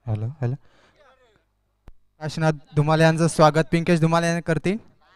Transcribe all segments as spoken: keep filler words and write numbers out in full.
Hello hello. Kashinath Dhumale यांचं स्वागत पिंकेश धुमाले यांनी करतील.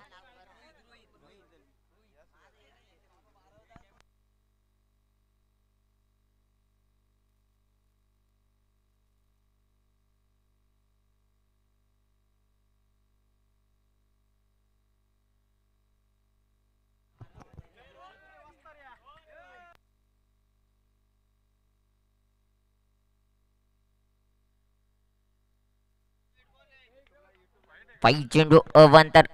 पायी चेंडू अवांतर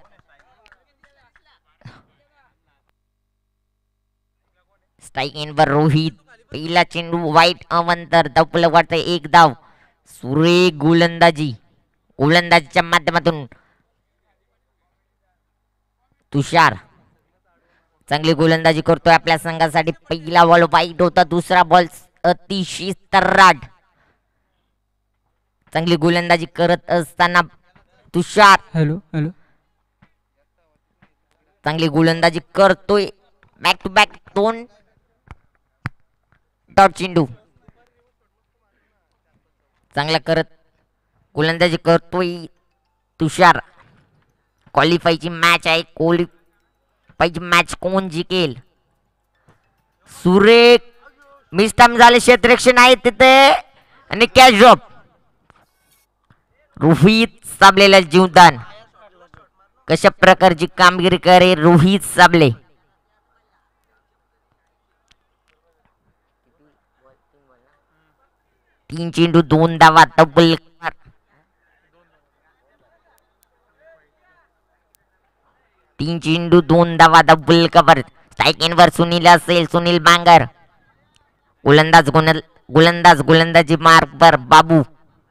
स्ट्राइक इन वर रोहित. पहिला चेंडू वाईट अवांतर धावपलक वाटतं एक धाव. सुरेख गोलंदाजी गोलंदाजीच्या माध्यमातून तुषार चांगली गोलंदाजी करतोय आपल्या संघासाठी. पहिला बॉल वाईट होता, दुसरा बॉल अतिशय तर्राट. चांगली गोलंदाजी करत असताना तुषार हॅलो हॅलो. चांगली गोलंदाजी करतोय. बॅक टू बॅक दोन डॉट चेंडू चांगला करत गोलंदाजी करतोय तुषार. क्वालिफायची मॅच आहे. क्वालिफायची मॅच कोण जिंकेल? सुरेख मिस्टम झाले, क्षेत्ररक्षण आहे तिथे आणि कॅच ड्रॉप. रोहित साबलेला जीवदान. कशा प्रकारची कामगिरी करे रोहित साबले. तीन चेंडू दोन धावा तब्बल. तीन चेंडू दोन धावा डबल कव्हर. स्ट्राइक इन वर सुनील असेल, सुनील बांगर. गोलंदाज गोल गोलंदाज गोलंदाजी मार्क वर बाबू.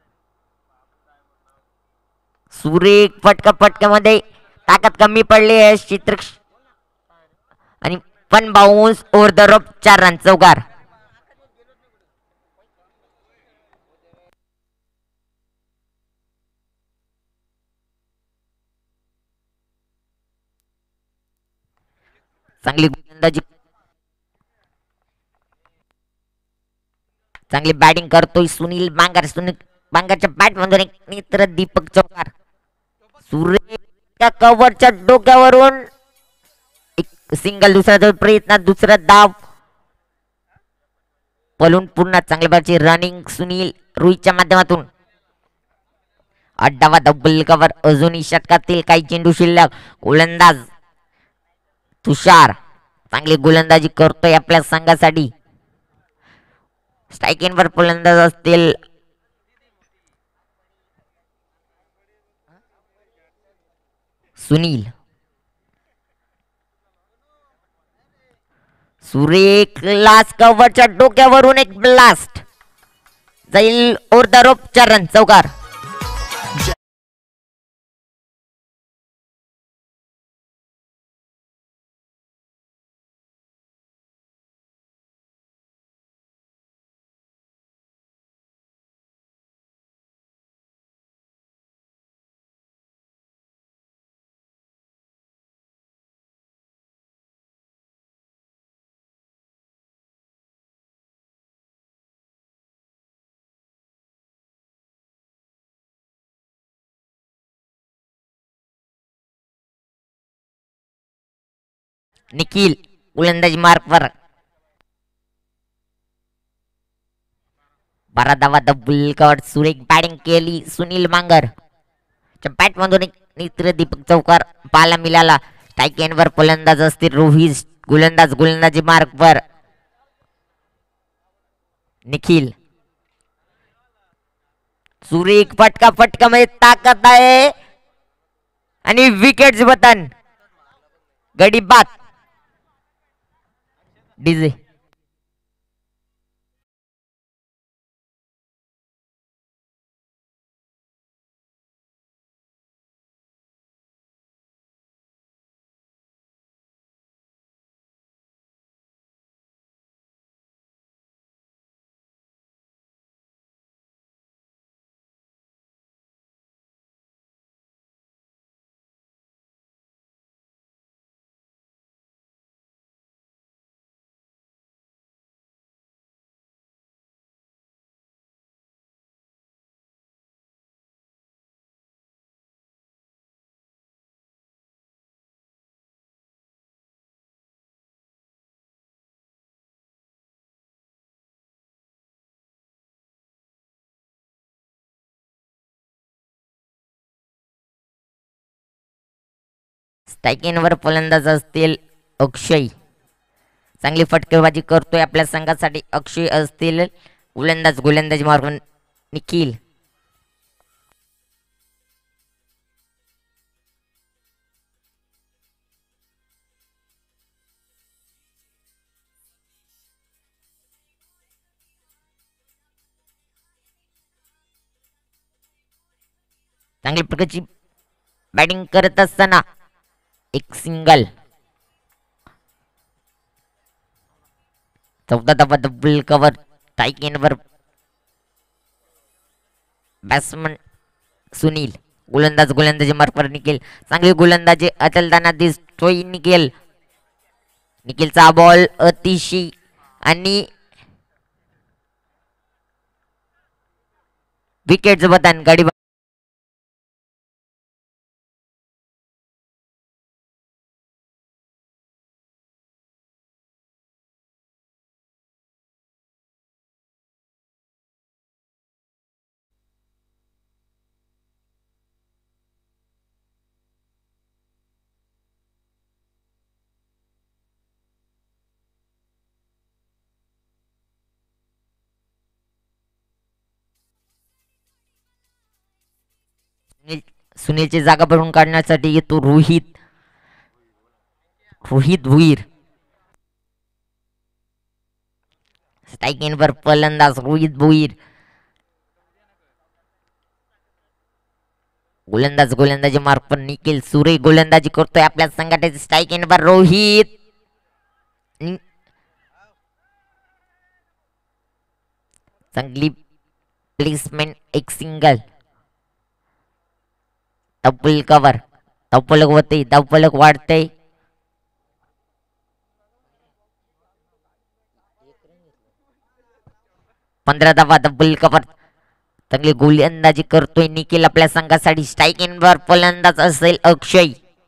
सुरेख फटका फटक्यामध्ये ताकद कमी पडली आहे चित्र आणि पण बाउन्स ओव्हर द रोप. चार रन चौकार. चांगली गोलंदाजी चांगली बॅटिंग करतोय सुनील बांगर. सुनील बांगरच्या बॅट मधून एक मित्र दीपक चौकार. सुरेख कव्हरच्या डोक्यावरून एक सिंगल. दुसरा प्रयत्न, दुसरा धाव पलून पुन्हा चांगल्या बॅटची रनिंग सुनील रोहितच्या माध्यमातून. आठ धावा डबल कव्हर. अजूनही षटकातील काही चेंडू शिल्लक. गोलंदाज तुषार चांगली गोलंदाजी करतोय आपल्या संघासाठी. स्ट्राइक इन वर गोलंदाज असतील सुनील. सुरेख लास्ट कव्हरच्या डोक्यावरून एक ब्लास्ट जाईल ओव्हर द रोप. चार रन चौकार. निखिल गोलंदाजी मार्क वर. बारा धावा डबल कव्हर. सुरेख बॅटिंग केली सुनील बांगर. बॅट मधून एक मित्र दीपक चौकार पाहायला मिळाला. स्ट्राइक इन वर गोलंदाज असतील रोहित. गोलंदाज गोलंदाजी मार्क वर निखिल. सुरेख फटका फटका मध्ये ताकद आहे आणि विकेट बटन गडी बाद. डीजे स्ट्राईक एंडवर फलंदाज असतील अक्षय. चांगली फटकेबाजी करतोय आपल्या संघासाठी अक्षय असतील. गोलंदाज गोलंदाजी मारून निखिल. चांगली प्रकारची बॅटिंग करत असताना एक सिंगल. चौदा धावा डबल कव्हर. स्ट्राईक एंडवर बॅट्समन सुनील. गोलंदाज गोलंदाजी मार्कवर निखिल. चांगली गोलंदाजी अचलताना दिसतोय निखिल. निखिलचा बॉल अतिशय आणि विकेटचं बटन गाडी. सुनीलची जागा भरून काढण्यासाठी येतो रोहित. रोहित भुईर. स्ट्राईक एंडवर फलंदाज रोहित भुईर. गोलंदाज गोलंदाजी मार्कवर निखिल सुरे. गोलंदाजी करतोय आपल्या संघाचे स्ट्राईक एंडवर रोहित. चांगली प्लेसमेंट एक सिंगल. Double cover. धावफलक होते धावफलक वाढते. पंधरा धावा डबल कव्हर. चांगली गोलंदाजी करतोय निखिल आपल्या संघासाठी. स्ट्राईक एंडवर फलंदाज असेल अक्षय.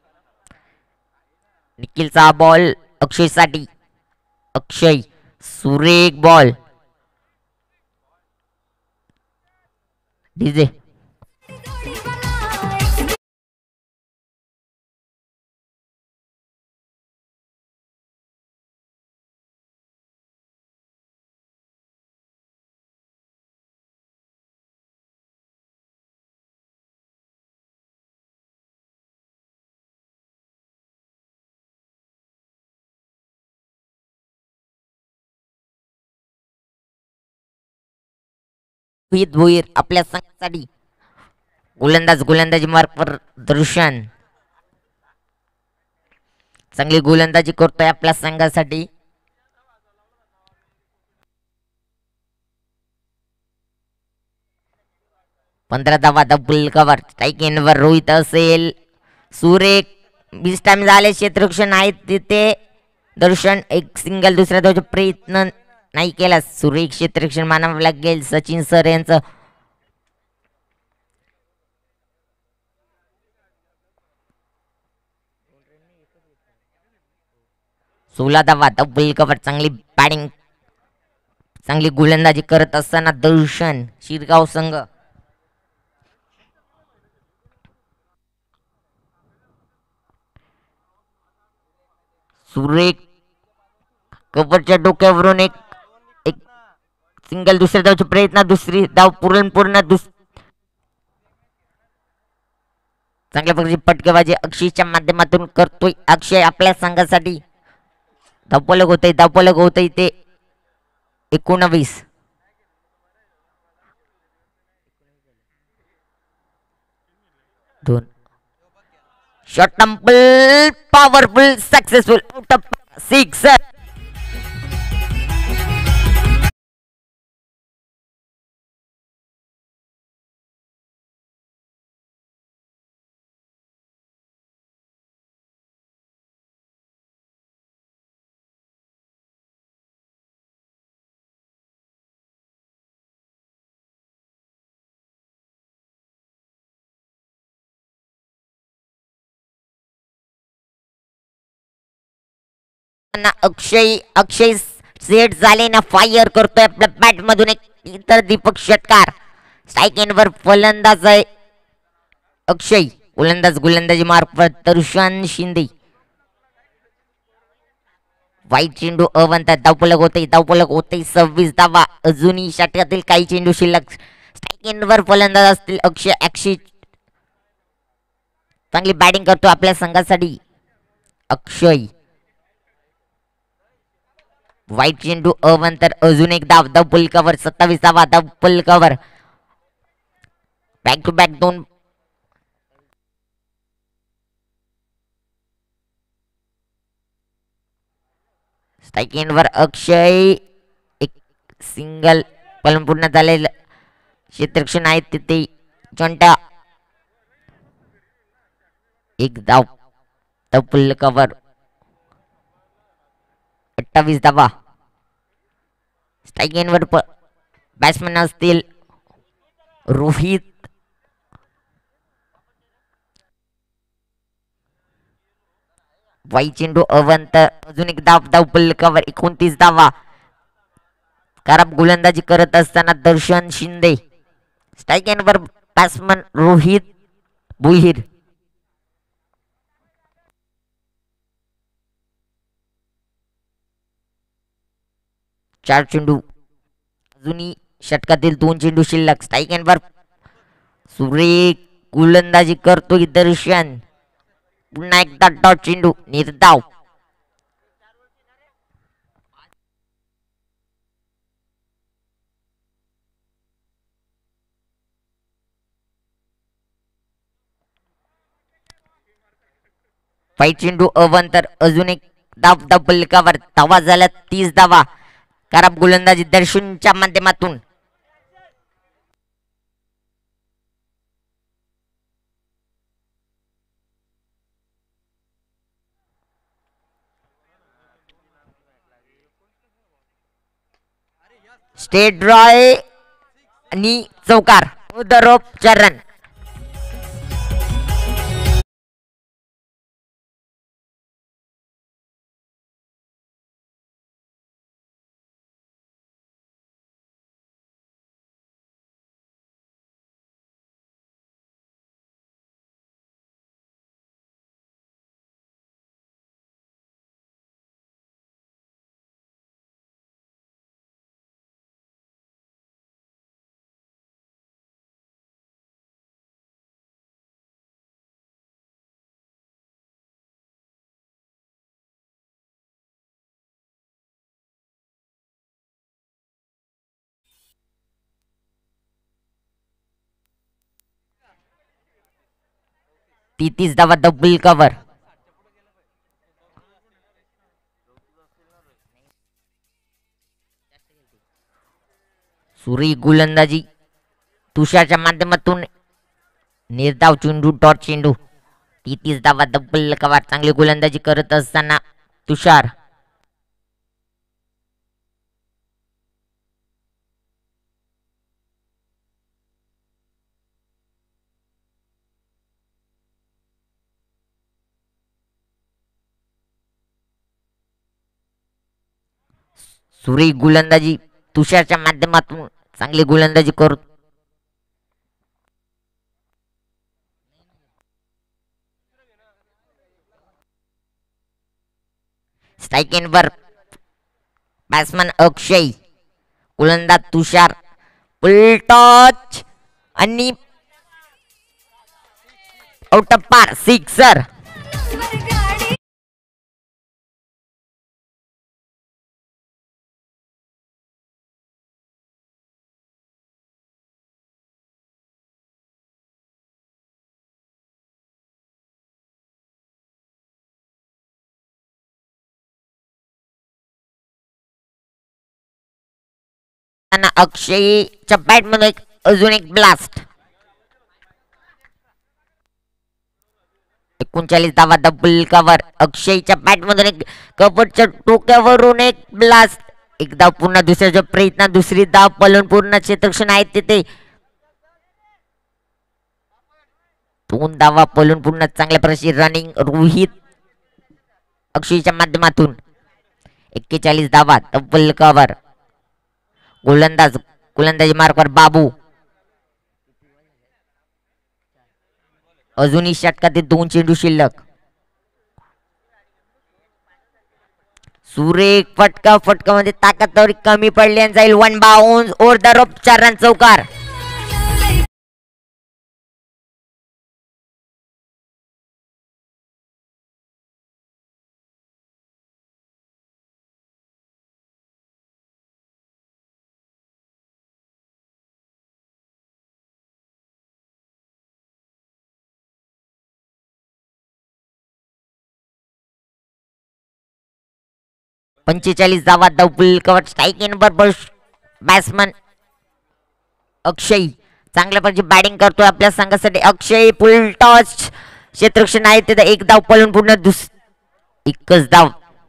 निखिलचा बॉल अक्षय साठी. अक्षय सुरेख बॉल. डीजे रोहित भोईर आपल्या संघासाठी. गोलंदाज गोलंदाजी मार्कवर दर्शन. चांगली गोलंदाजी करतोय आपल्या संघासाठी. पंधरा धावा डबल कव्हर. स्ट्राईक एंडवर रोहित असेल. सुरेख बीस टाइम झाले क्षेत्ररक्षण आहेत तिथे. दर्शन एक सिंगल. दुसऱ्या धावचा प्रयत्न नाही केला. सुरेख क्षेत्ररक्षण मानावं लागेल सचिन सर यांचं. सोळा धावा डबल कव्हर. चांगली बॅटिंग चांगली गोलंदाजी करत असताना दर्शन शिरगाव संघ. सुरेख कव्हरच्या डोक्यावरून एक एक सिंगल. दुसऱ्या धावचा प्रयत्न. दुसरी धाव पूर्ण पूर्ण दुस चांगल्या प्रकारची फटकेबाजी अक्षयच्या माध्यमातून करतोय अक्षय आपल्या संघासाठी. धावफलक होतंय धावफलक होतंय ते एकोणवीस. दोन शॉट टम्पल powerful successful out of six. Akshay Akshay set झाले ना. फायर करतोय आपल्या बॅट मधून एक इतर दीपक षटकार. स्ट्राईक एंडवर फलंदाज आहे अक्षय. गोलंदाज गोलंदाजी मार्फत दर्शन शिंदे. वाईट चेंडू अवंत धावफलक होते धावफलक होते सव्वीस धावा. अजूनही षटकातील काही चेंडू शिल्लक. स्ट्राईक फलंदाज असतील अक्षय अक्षय चांगली बॅटिंग करतो आपल्या संघासाठी अक्षय. वाईट चेंडू अवंतर अजून एक धाव. धाव पुलकावर सत्तावीस धावा. धाव पुलकावर बॅक टू बॅक दोन. स्ट्राईक एंडवर अक्षय एक सिंगल पलन पूर्ण झालेलं क्षेत्ररक्षण आहे तिथे जॉन्टा एक धाव. धाव पुलकावर अठ्ठावीस धावा. स्ट्राईक एंडवर बॅट्समॅन असतील रोहित. वाईट चेंडू अवंत अजून एक धाव. धाव पुलकावर एकोणतीस धावा. खराब गोलंदाजी करत असताना दर्शन शिंदे. स्ट्राईक एंडवर बॅट्समन रोहित भुईर. चार चेंडू अजूनही षटकातील दोन चेंडू शिल्लक. स्ट्राईक एंडवर सुरेख गोलंदाजी करतोय दर्शन. पुन्हा एकदा डॉट चेंडू निर्धाव. वाईट चेंडू अवंतर अजून एक धाव. धाव फलकावर धावा झाल्या तीस धावा. खराब गोलंदाजी दर्शनच्या माध्यमातून. स्टेट ड्रॉय आणि चौकार उदरोप चरण. तेहतीस धावा. Double cover. सुरेख गोलंदाजी तुषारच्या माध्यमातून निर्धाव चेंडू डॉट चेंडू. तेहतीस धावा. Double cover. चांगली गोलंदाजी करत असताना तुषार. सुरेख गोलंदाजी तुषारच्या माध्यमातून चांगली गोलंदाजी करत. स्ट्राईक एंडवर बॅट्समन अक्षय. गोलंदाज तुषार. फुल टच आणि आउट ऑफ पार सिक्सर. अक्षयच्या बॅट मध्ये अजून एक ब्लास्ट. एकोणचाळीस धावा. Double cover. अक्षयच्या बॅट मधून एक कव्हरच्या टोक्यावरून एक ब्लास्ट. एक धाव पुन्हा दुसऱ्याच्या प्रयत्न दुसरी धाव पलून पूर्ण क्षेत्ररक्षण आहे तिथे. दोन धावा पलून पूर्ण चांगल्या प्रकारची रनिंग रोहित अक्षयच्या माध्यमातून. एक्केचाळीस धावा. Double cover. गोलंदाज गोलंदाजी मार्कवर बाबू. अजूनही षटकातील दोन चेंडू शिल्लक. सुरेख फटका, फटकामध्ये ताकद थोडी कमी पडली आणि जाईल one bounce or the rope. चार रन चौकार. पंचेचाळीस धावा डबल कव्हर. स्ट्राईक इन बरोबर बॅट्समन अक्षय चांगल्या प्रकारची बॅटिंग करतोय आपल्या संघासाठी. अक्षय फुल टॉस क्षेत्ररक्षण आहे तिथे एक धाव पळून पूर्ण दुस एकच धाव.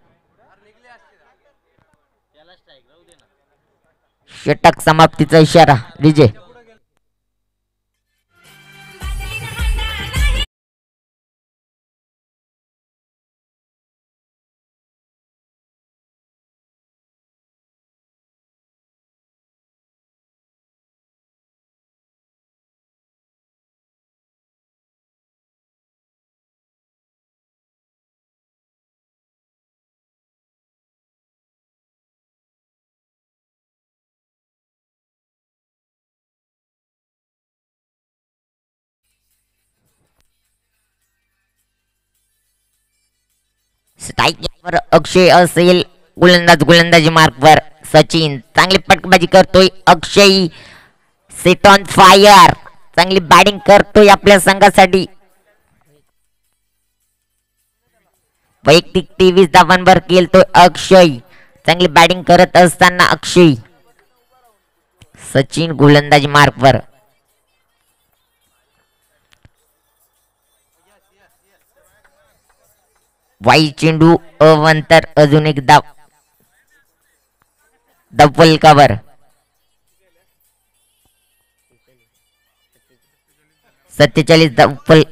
षटक समाप्तीचा इशारा विजय. स्ट्राईकवर अक्षय असेल. गोलंदाज गोलंदाजी मार्कवर सचिन. चांगली पटकबाजी करतोय अक्षय. Set on fire. चांगली बॅटिंग करतोय आपल्या संघासाठी. वैयक्तिक तेवीस धावांवर खेळतोय अक्षय. चांगली बॅटिंग करत असताना अक्षय. सचिन गोलंदाजी मार्कवर. वाई चेंडू अवंतर अजून एक धाव. Double cover. सत्तेचाळीस डबल.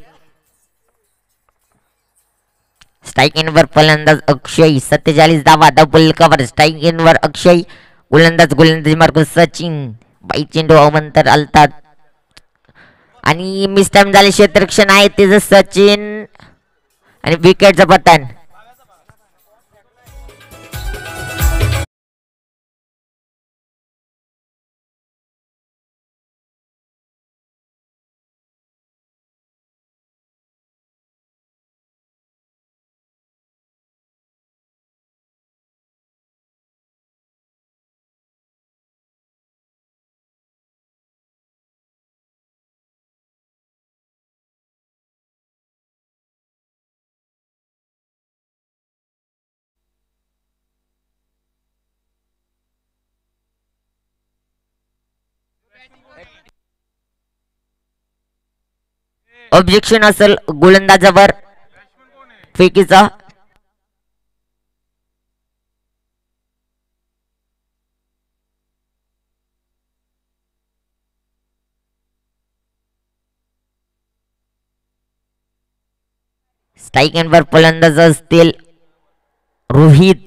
स्ट्राईक इनवर फलंदाज अक्षय. सत्तेचाळीस धावा डबल कव्हर. स्ट्राईक इनवर अक्षय. गोलंदाज गोलंदाजी मार्ग सचिन. वाई चेंडू अवंतर आलतात आणि मिस टाइम झाले. क्षेत्ररक्षण आहे त्याचं सचिन आणि विकेटचं पतन. ऑब्जेक्शन असेल गोलंदाजावर फेकीचा. स्ट्राईक एंडवर फलंदाज असतील रोहित.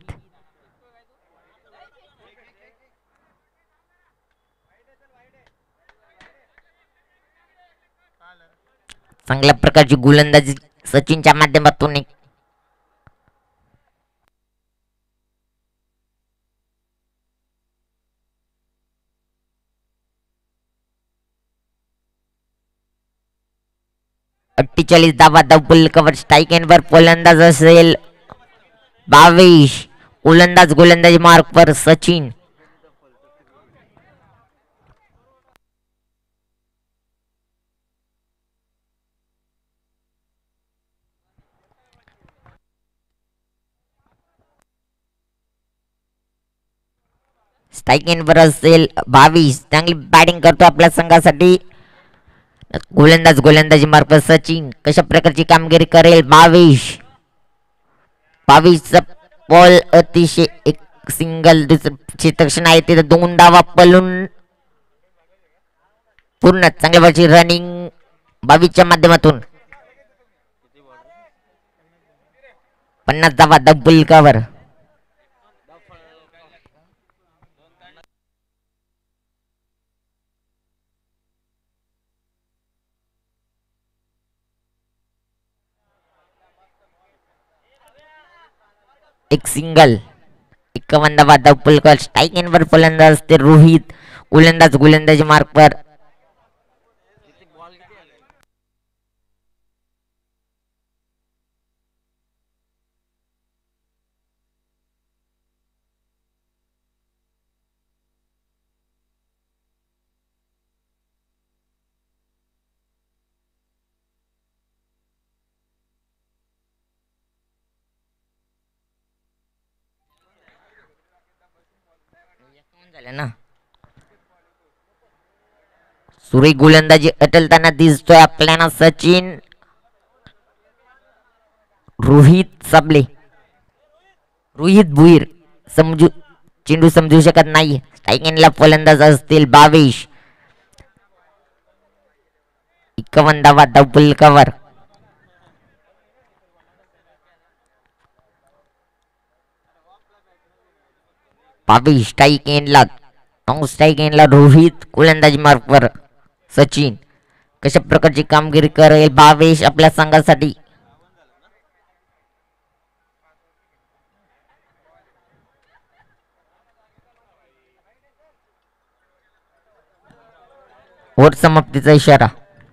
चांगल्या प्रकारची गोलंदाजी सचिनच्या माध्यमातून. अठ्ठेचाळीस धावा डबल कव्हर. स्ट्राईक एंडवर फलंदाज असेल बावीस. गोलंदाज गोलंदाजी मार्कवर सचिन. स्ट्राईक इनवर असेल बावीस. चांगली बॅटिंग करतो आपल्या संघासाठी. गोलंदाज गोलंदाजी मार्फत सचिन. कशा प्रकारची कामगिरी करेल बावीस. बावीसचा बॉल अतिशय एक सिंगल क्षेत्ररक्षण आहे तिथे दोन धावा पळून पूर्ण. चांगल्या प्रकारची रनिंग बावीसच्या माध्यमातून. पन्नास धावा डबल कव्हर. एक सिंगल. एकावन्न धावा डबल कॉल. स्ट्राईक एंडवर फलंदाज ते रोहित. गोलंदाज गोलंदाजी मार्क पर. झालं ना. सुरेख गोलंदाजी अटलताना दिसतोय आपल्याला. सचिन, रोहित साबले, रोहित भुईर समजू चेंडू समजू शकत नाही. स्ट्राईक एंडला फलंदाज असतील बावीस. एकावन्न धावा डबल कव्हर. बावीस स्ट्राईक एंडला. नऊ स्ट्राईक एंडला रोहित. गोलंदाजी मार्कवर सचिन. कशा प्रकारची कामगिरी करेल बावीस आपल्या संघासाठी. ओव्हर समाप्तीचा इशारा.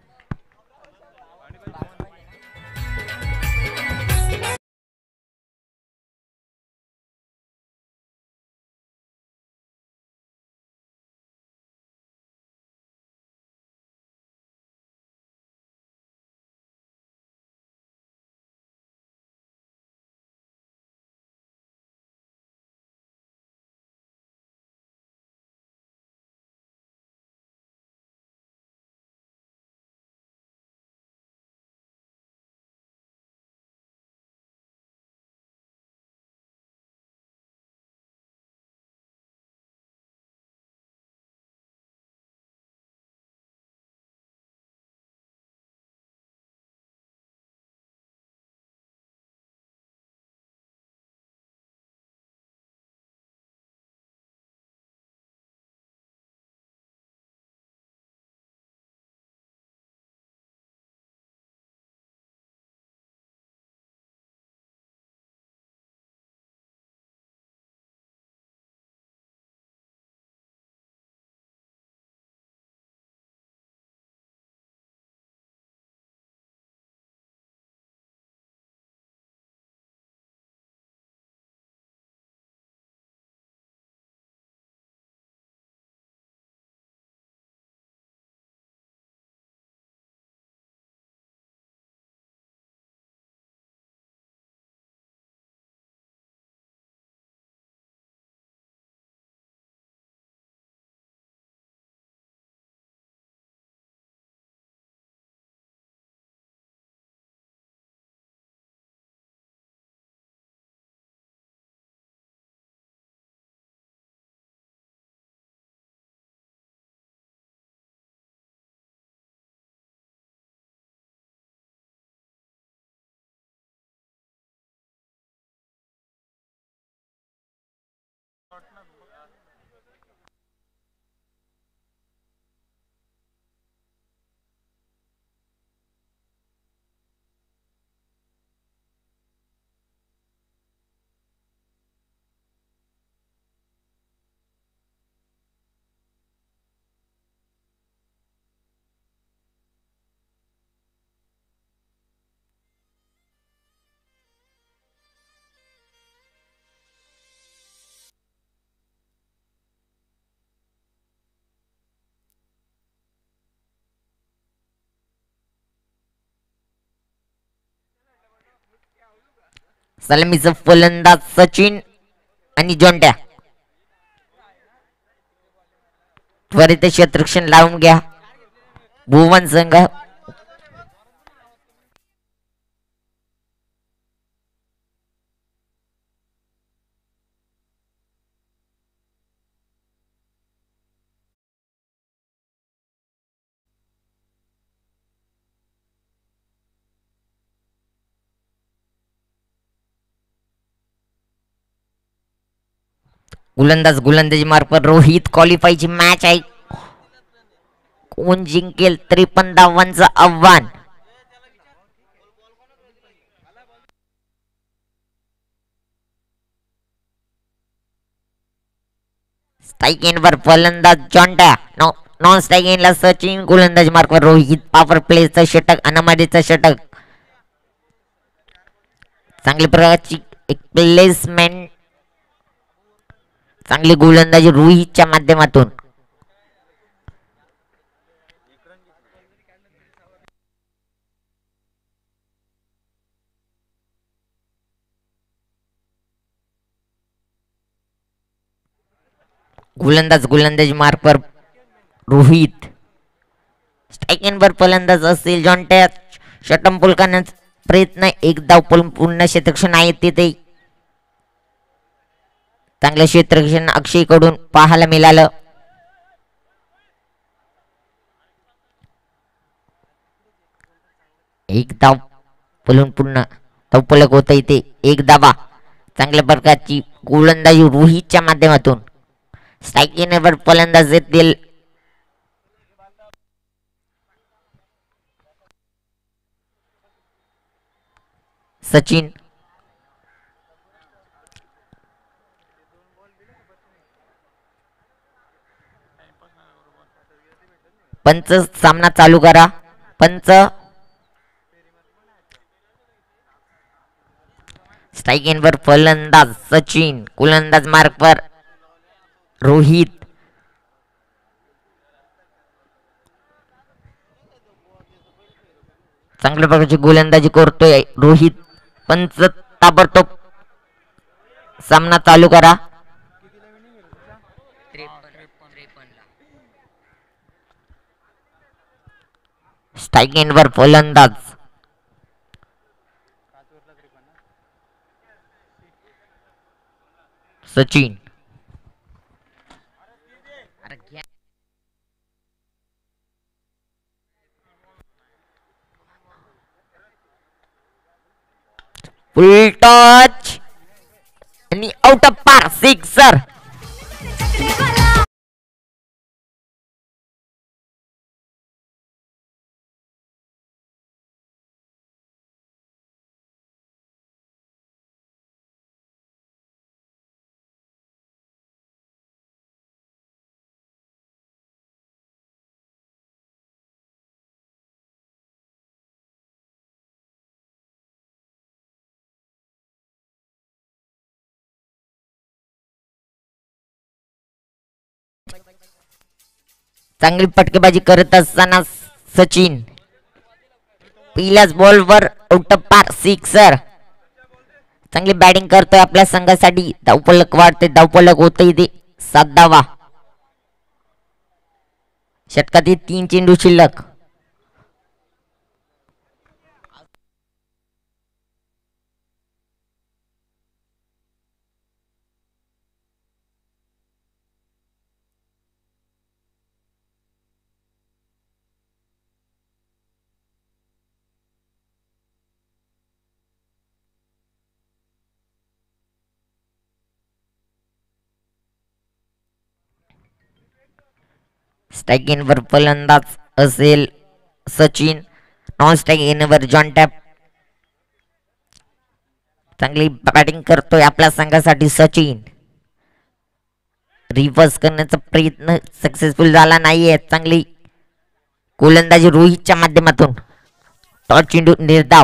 सलामीचा फलंदाज सचिन आणि जोंड्या. त्वरित क्षेत्ररक्षण लावून घ्या भुवन संघ. गोलंदाज गोलंदाजी मार्फत रोहित. क्वालिफायची मॅच आहे. कोण जिंकेल त्रेपन्न धावांचं आव्हान. स्ट्राईक एंडवर फलंदाज जॉन्टा, नॉन स्ट्राईक एंडला सचिन, गोलंदाज मार्कवर रोहित. पॉवर प्लेचं षटक, अनामधीचं षटक. चांगली प्रकारची एक प्लेसमेंट, चांगली गोलंदाजी रोहितच्या माध्यमातून. गोलंदाज गोलंदाजी मार्कवर रोहित. स्ट्राईक एंडवर फलंदाज असेल जॉन्टा. षटंपूल करण्याचा प्रयत्न, एक धाव पूर्ण क्षेत्ररक्षण आहे तिथे. चांगलं क्षेत्ररक्षण अक्षय कडून पाहायला मिळालं. एक धाव पलून पूर्ण धावफलक होत इथे. एक धावा. चांगल्या प्रकारची गोलंदाजी रोहितच्या माध्यमातून. स्ट्राईक एंडवर फलंदाज येतील सचिन. पंच सामना चालू करा. पंच. स्ट्राईक एंडवर फलंदाज सचिन, गोलंदाज मार्कवर रोहित. चांगल्या प्रकारची गोलंदाजी करतोय रोहित. पंच ताबडतोब सामना चालू करा. स्ट्राईक एंडवर फलंदाज सचिन. फुल टच आणि आउट ऑफ पार, सिक्सर. चांगली फटकेबाजी करत असताना सचिन पहिल्याच बॉलवर आउट ऑफ पार, सिक्सर. चांगली बॅटिंग करतोय आपल्या संघासाठी. धावफलक वाढते, धावफलक होते इथे सात धावा. षटकातील तीन चेंडू शिल्लक. स्ट्राईक एंडवर फलंदाज असेल सचिन, नॉन स्ट्राईक एंडवर जॉन्टा. चांगली बॅटिंग करतोय आपल्या संघासाठी सचिन. रिव्हर्स करण्याचा प्रयत्न सक्सेसफुल झाला नाहीये. चांगली गोलंदाजी रोहितच्या माध्यमातून. टॉस चेंडू निर्धाव.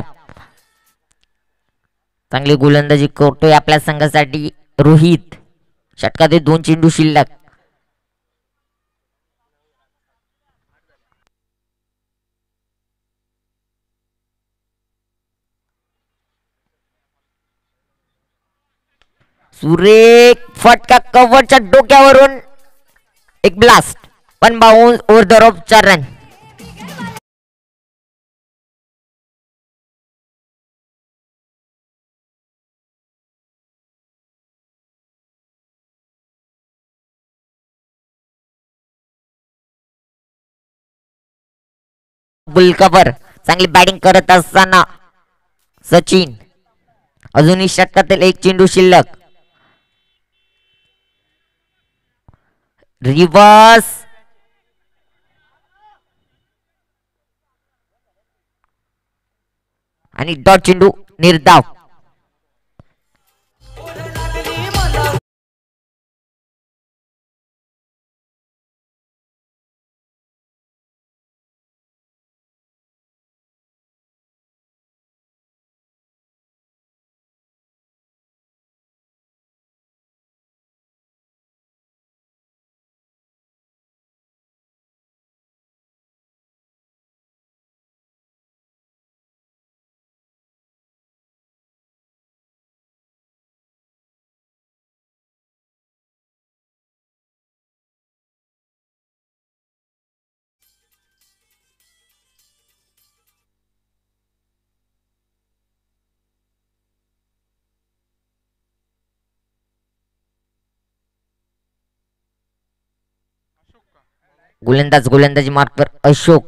चांगली गोलंदाजी करतोय आपल्या संघासाठी रोहित. षटकातील दोन चेंडू शिल्लक. सुरेख फटका कव्हरच्या डोक्यावरून एक blast. One bounce over the rope, चार रन. बुल कव्हर. चांगली बॅटिंग करत असताना सचिन. अजूनही षटकातील एक चेंडू शिल्लक. रिवर्स आणि डॉट चेंडू निर्धाव. गोलंदाज गोलंदाजी मार्कवर अशोक.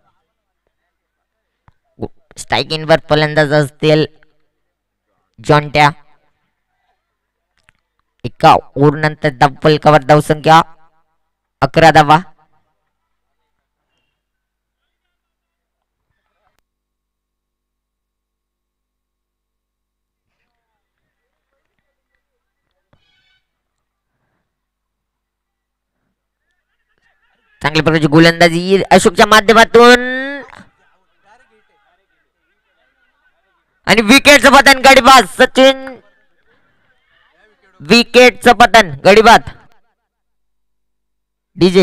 स्ट्राईक इनवर फलंदाज असतील जॉन्ट्या. एका ओव्हर नंतर धाव फलकावर धावसंख्या अकरा धावा. चांगल्या प्रकारची गोलंदाजी अशोकच्या माध्यमातून आणि विकेटचं पतन गडीबाद सचिन. विकेटचं पतन गडीबाद. डीजे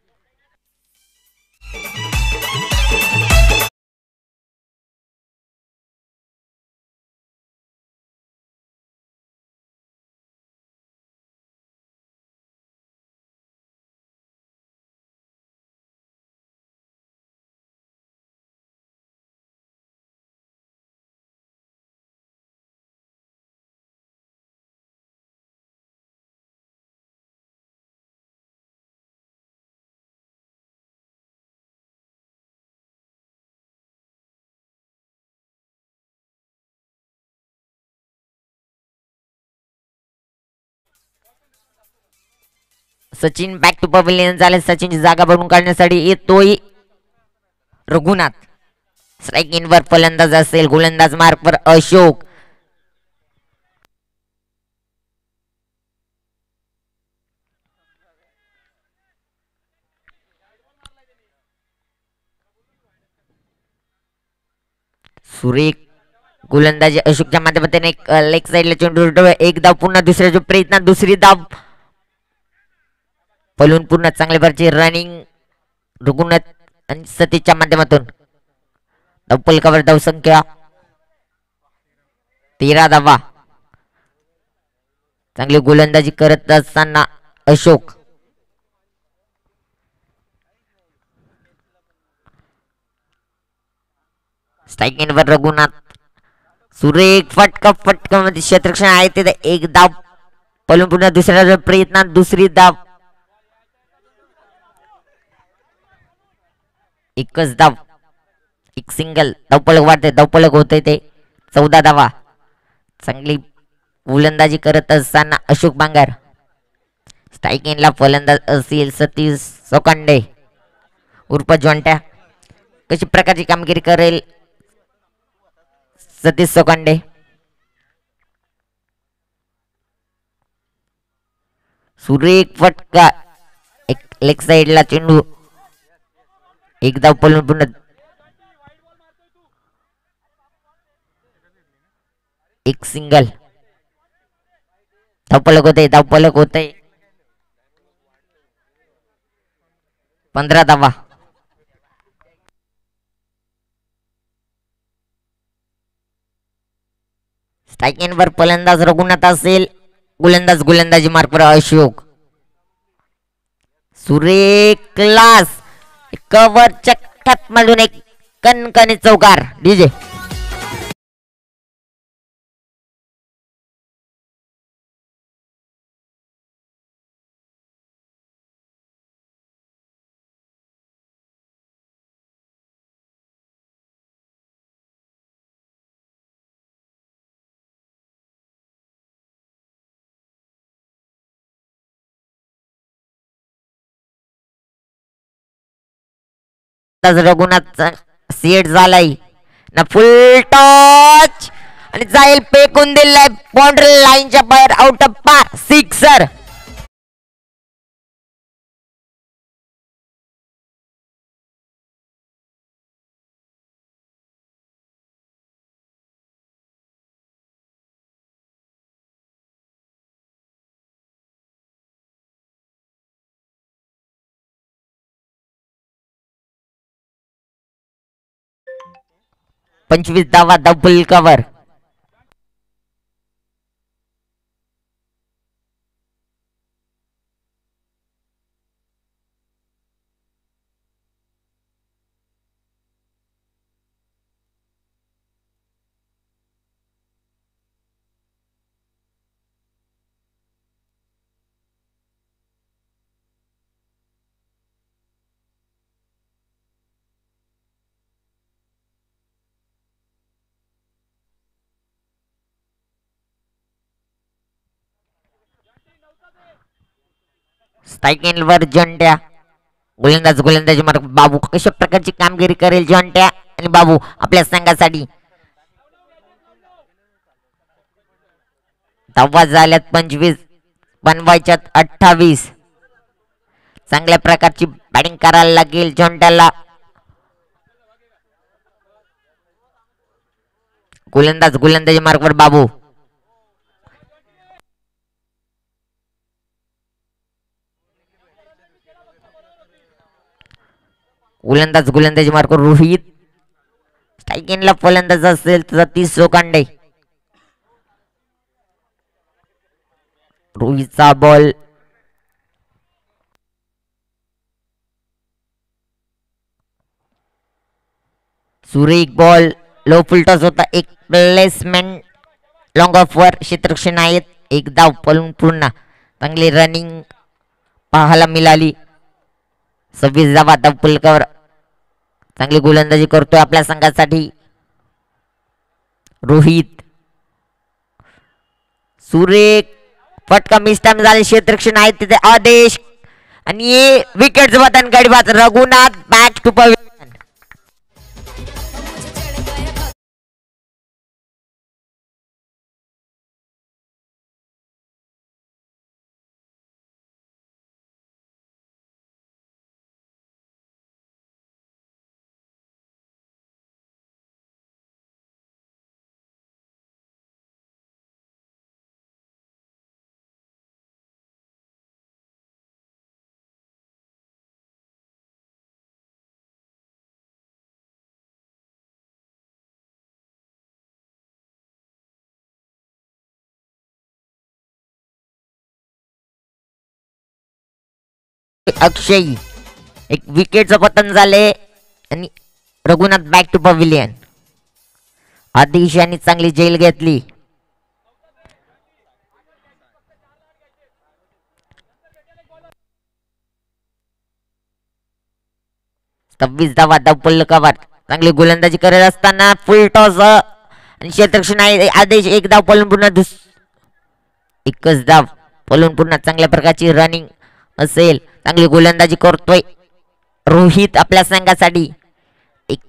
सचिन बॅक टू पवेलियन झाले. सचिनची जागा भरून काढण्यासाठी येतोय रघुनाथ. स्ट्राईक इनवर फलंदाज असेल गोलंदाज मार्कवर अशोक. सुरेख गोलंदाजी अशोकच्या माध्यमातून एक लेग साइडला चेंडू. एक धाव पुन्हा दुसऱ्या प्रयत्नात दुसरी धाव पलून पुन्हा चांगल्या प्रकारची रनिंग रघुनाथ आणि सतीशच्या माध्यमातून धावफलकावर धावसंख्या तेरा धावा. चांगली गोलंदाजी करत असताना अशोक. स्ट्राईक इनवर रघुनाथ. सुरेख फटका फटका मध्ये क्षेत्ररक्षण आहे तिथे एक धाव पलून पुन्हा दुसऱ्या प्रयत्नात दुसरी धाव. एकच धाव एक सिंगल. धावफलक वाढते धावफलक होते ते चौदा धावा. चांगली गोलंदाजी करत असताना अशोक बांगर. स्ट्राईक इनला फलंदाज असेल सतीश सोकांडे उर्फ जॉन्ट्या. कशी प्रकारची कामगिरी करेल सतीश सोकांडे. सुरेख फटका एक लेग साइडला चेंडू. एक धाव पलून पुन्हा एक सिंगल. धावफलक होते धावफलक होते पंधरा धावा. स्ट्राईक इनवर फलंदाज रघुनाथ असेल गोलंदाज गोलंदाजी मार्कवर अशोक. सुरेख क्लास कव्हर चक्कात मधून एक कणकणी चौकार. डीजे रघुनाथ सेट झालाय ना फुल टच आणि जाईल फेकून दिलाय बाउंड्री लाईनच्या बाहेर आउट ऑफ पार सिक्सर. पंचवीस धावा धावफलकावर. स्ट्राईक एंडवर जॉन्ट्या. गोलंदाज गोलंदाजी मार्ग बाबू. कशा प्रकारची कामगिरी करेल जॉन्ट्या आणि बाबू आपल्या संघासाठी. धावा झाल्यात पंचवीस, बनवायच्यात अठ्ठावीस. चांगल्या प्रकारची बॅटिंग करायला लागेल जॉन्ट्याला. गोलंदाज गोलंदाजी मार्गवर बाबू. गोलंदाज गोलंदाजी मार्गवर रोहित. स्ट्राईक एंडला फलंदाज असेल तर सतीश लोखंडे. रोहितचा बॉल. सुरेख बॉल. लो फुलटॉस होता. एक प्लेसमेंट लॉंग ऑफ वर क्षेत्ररक्षण आहेत. एक धाव पळून पूर्ण. चांगली रनिंग पाहायला मिळाली. सव्वीस धावा धाव फलकावर. चांगली गोलंदाजी करतोय आपल्या संघासाठी रोहित. सुरेख फटका मिस्टाम झाले. क्षेत्ररक्षण आहेत तिथे आदेश आणि विकेट वतन गडीबाज Raghunath back to pavilion. Akshay एक विकेटचं पतन झाले आणि रघुनाथ बॅक टू पवेलियन. आदेश यांनी चांगली जेल घेतली. सव्वीस धावा धाव फलकावर. चांगली गोलंदाजी करत असताना फुल टॉस आणि क्षेत्ररक्षण आहे. आदेश एक धाव पळून पुन्हा दुस एकच धाव पळून पुन्हा. चांगल्या प्रकारची रनिंग असेल. चांगली गोलंदाजी करतोय रोहित आपल्या संघासाठी. एक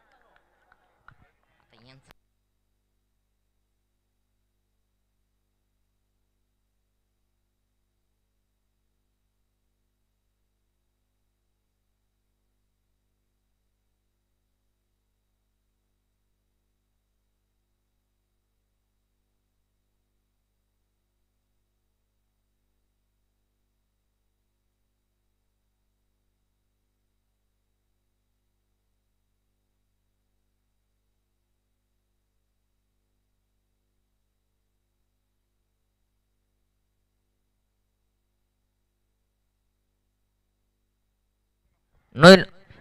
नोन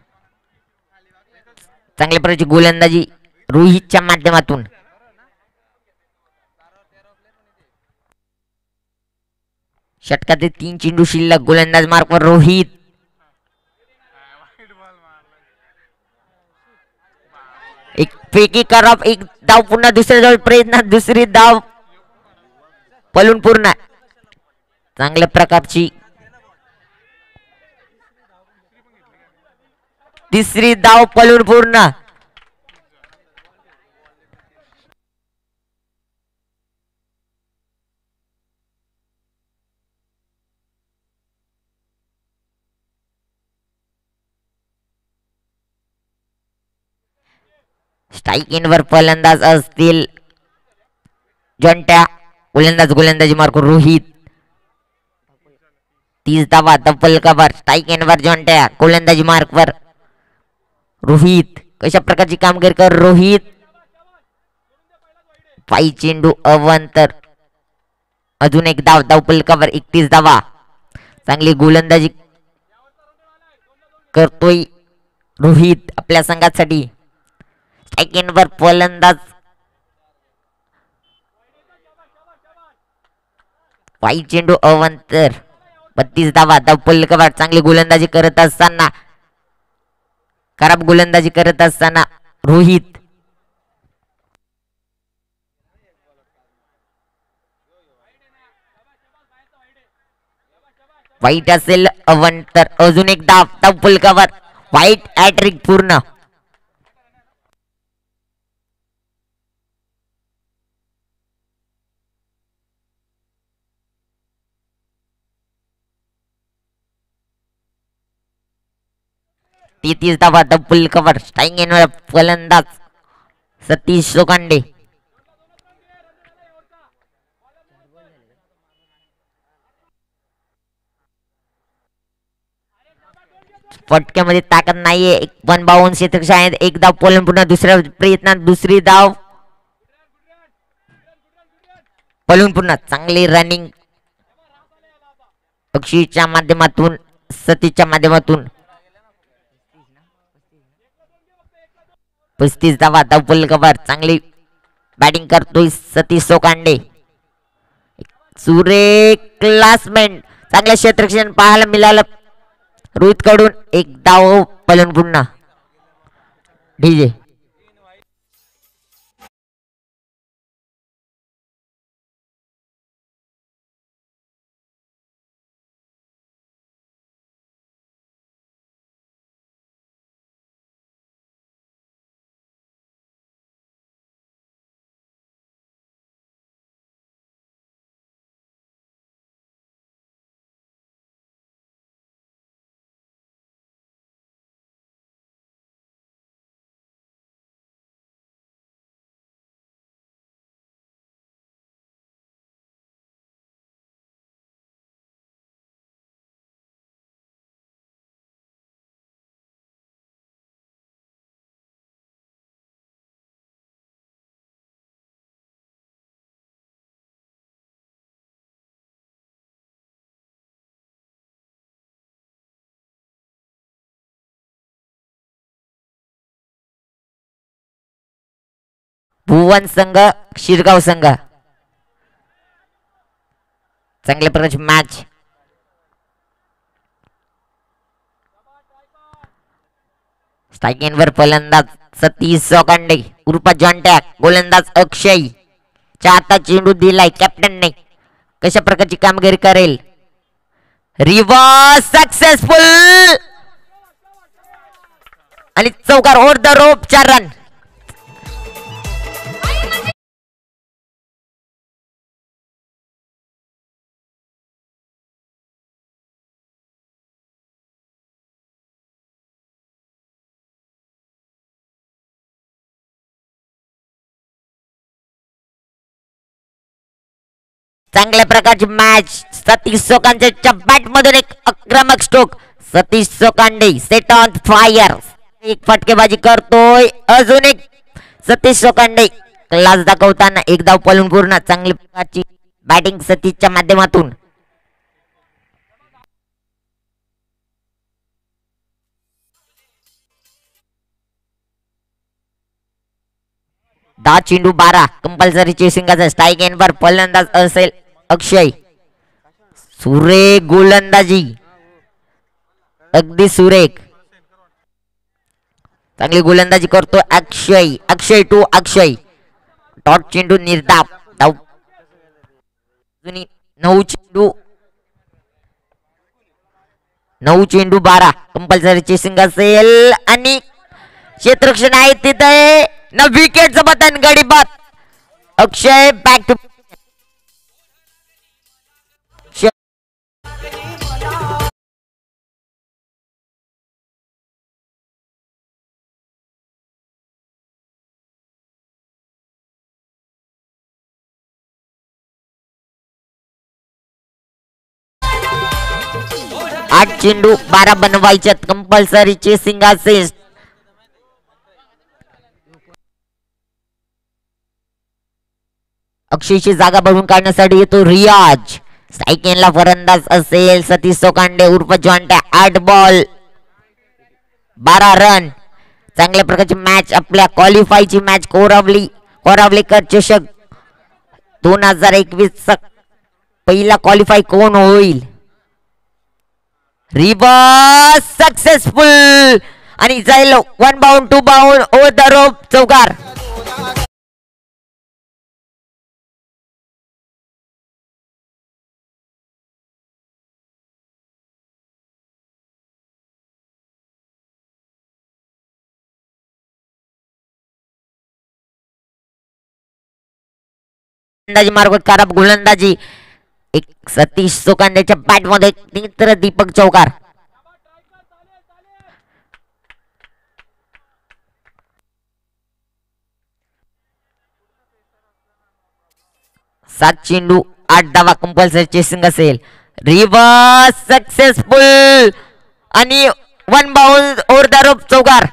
चांगल्या प्रकारची गोलंदाजी रोहितच्या माध्यमातून. षटकातील तीन चेंडू शिल्लक. गोलंदाज मार्कवर रोहित. एक फेकी करप. एक धाव पुन्हा दुसऱ्या धाव प्रयत्न. दुसरी धाव पळून पूर्ण. चांगल्या प्रकारची तिसरी धाव पळून पूर्ण. स्ट्राईक एंडवर फलंदाज असतील जॉन्ट्या. गोलंदाज गोलंदाजी मार्क रोहित. तीस धावा धाव फलकावर. स्ट्राईक एंडवर जॉन्ट्या. गोलंदाजी मार्कवर रोहित. कशा प्रकारची कामगिरी कर रोहित. पायी चेंडू अवंतर. अजून एक धाव धाव फलकावर. एकतीस धावा. चांगली गोलंदाजी करतोय रोहित आपल्या संघासाठी. स्ट्राईक एंडवर फलंदाज पायी चेंडू अवंतर. बत्तीस धावा धाव फलकावर. चांगली गोलंदाजी करत असताना खराब गोलंदाजी करत असताना रोहित. वाईट असेल वन तर अजून एक धाव डबल कव्हर वाईट हॅट्रिक पूर्ण. तेहतीस धावा डबल कव्हर. स्ट्राईक एंडवर फलंदाज सतीश सोकांडे. फटक्यामध्ये ताकद नाहीये. एक पण बावन्न क्षेत्ररक्षक आहेत. एक धाव पोलन पुन्हा दुसऱ्या प्रयत्नात दुसरी धाव पळून पुन्हा चांगली रनिंग अक्षयच्या माध्यमातून सतीशच्या माध्यमातून. पस्तीस धावा डबल कव्हर. चांगली बॅटिंग करतोय सतीश सोकांडे. सुरेख क्लासमेट चांगलं क्षेत्ररक्षण पाहायला मिळालं रोहित कडून. एक धाव पळून पुन्हा डीजे. भुवन संघ शिरगाव संघ. चांगल्या प्रकारची मॅच. स्ट्राईकिंगवर फलंदाज सतीश सोकांडे उर्फ जॉन्टॅक. गोलंदाज अक्षय च्या हातात चेंडू दिलाय कॅप्टनने. कशा प्रकारची कामगिरी करेल. रिव्हर्स सक्सेसफुल आणि चौकार ओव्हर द रोप. चार रन. चांगल्या प्रकारची मॅच. सतीश सोकांडेच्या बॅट मधून एक आक्रमक stroke. Satish Sokande set on fire. एक फटकेबाजी करतोय अजून एक सतीश सोकांडे. क्लास दाखवताना एक धाव पळून पूर्ण. चांगली प्रकारची बॅटिंग सतीशच्या माध्यमातून. दहा चेंडू बारा कंपल्सरी चेसिंगाचा. स्ट्राईक एंडवर फलंदाज असेल अक्षय. सुरेख गोलंदाजी अगदी सुरेख. चांगली गोलंदाजी करतो अक्षय. अक्षय टू अक्षय. डॉट चेंडू निर्धाव धाव. नऊ चेंडू नऊ चेंडू बारा कंपल्सरी चेसिंग असेल आणि क्षेत्ररक्षण आहे तिथे न विकेटचं बटन गडी बाद. Akshay back to. आठ चेंडू बारा बनवायच्यात कंपल्सरी चेसिंग असेल. अक्षयची जागा भरून काढण्यासाठी येतो रियाज. स्ट्राईक एंडला फलंदाज असेल सतीश सोकांडे उर्फ जॉन्टे. आठ बॉल बारा रन. चांगल्या प्रकारची मॅच. आपल्या क्वालिफायची मॅच कोरावली कोरावलेकर चषक दोन हजार एकवीस चा पहिला क्वालिफाय कोण होईल. रिव्हर्स सक्सेसफुल आणि जाईल one bound two bound over the rope. चौकार. गोलंदाजी मार्गोत खराब गोलंदाजी. एक सतीश सोकांड्याच्या बॅट मध्ये मित्र दीपक चौकार. सात चेंडू आठ धावा कंपल्सरी चेसिंग असेल. रिव्हर्स सक्सेसफुल आणि one bowl over the rope चौकार.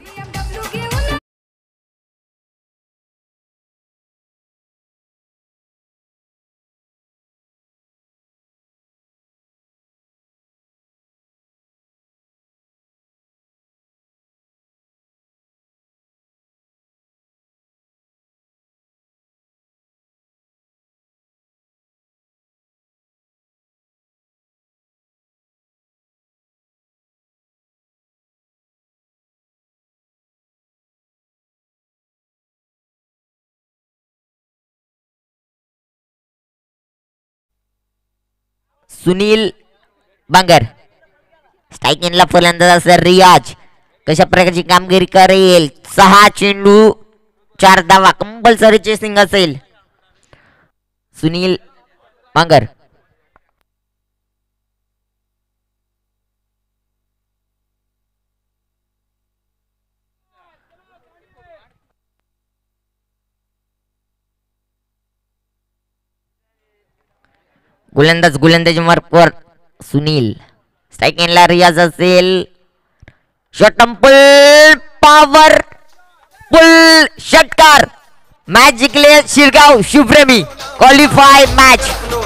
सुनील बांगर स्ट्राईक इनला फलंदाज असेल. रियाज कशा प्रकारची कामगिरी करेल. सहा चेंडू चार धावा कंपल्सरी चेसिंग असेल. सुनील बांगर गोलंदाज गोलंदाजी मार्कवर सुनील. स्ट्राईक इनला रियाज असेल. शॉट पुल पॉवर पुल षटकार. मॅच जिंकले शिरगाव शिवप्रेमी. Qualify match.